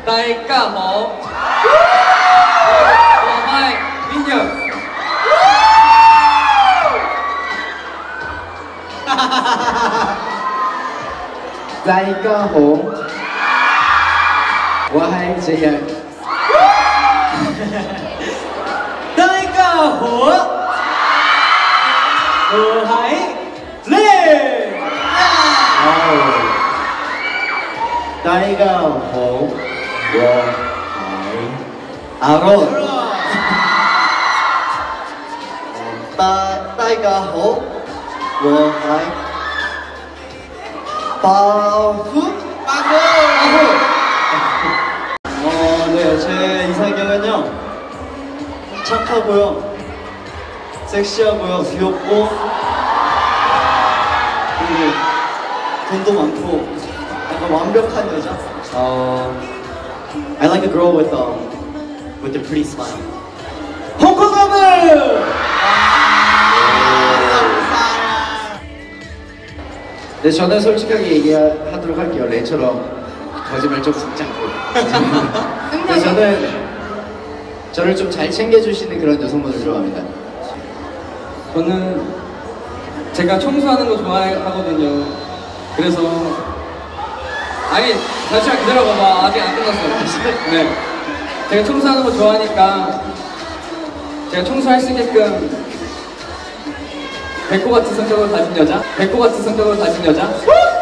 大家好，我係邊樣？ 大家好，我係這樣。 大家好，我係呢。 大家好，我係阿론。大家好，我係바후. 네, 제 이상형은요 착하고요, 섹시하고요, 귀엽고, 그리고 돈도 많고 약간 완벽한 여자. I like a girl with a pretty smile. 홍콩가블! 네, 저는 솔직하게 얘기하도록 할게요. 레이처럼 거짓말 좀 섞지 않고. 네, 저를 좀 잘 챙겨주시는 그런 여성분을 좋아합니다. 저는 제가 청소하는 거 좋아하거든요. 그래서 아니 잠시만 기다려봐봐. 아직 안 끝났어요. 네, 제가 청소하는 거 좋아하니까 제가 청소할 수 있게끔 백호 같은 성격을 가진 여자? 백호 같은 성격을 가진 여자?